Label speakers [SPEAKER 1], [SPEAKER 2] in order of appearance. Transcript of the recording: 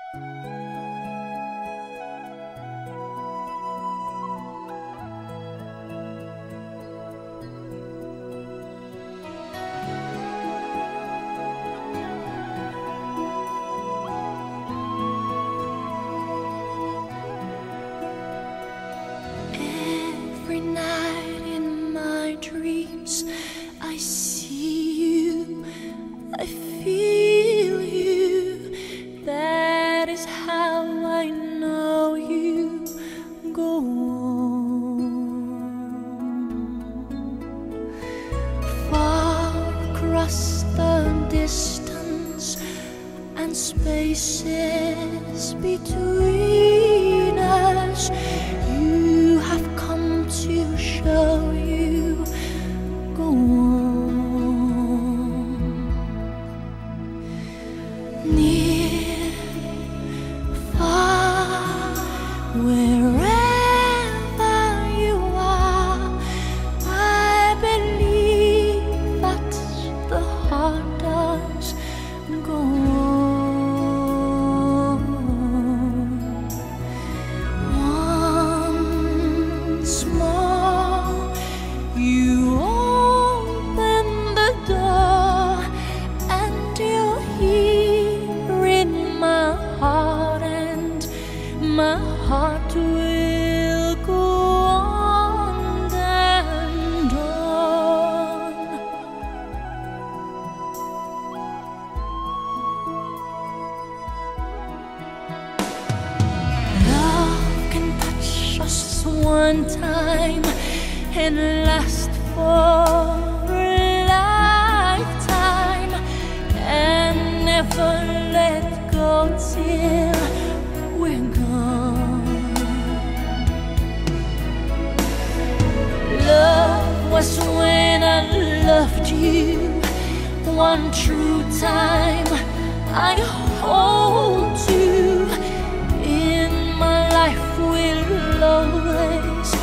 [SPEAKER 1] Every night in my dreams I see you, I feel you. That is how I know you. Go on. Far across the distance and spaces between us, you have come to show you. Go on. Near, far, wherever you are, I believe that the heart does. Go on. Once more, you open the door, and you're here in my heart, and my heart will go on and on. Love can touch us one time and last for a lifetime, and never let go till we're gone. Love was when I loved you one true time. I hold you in my life, will always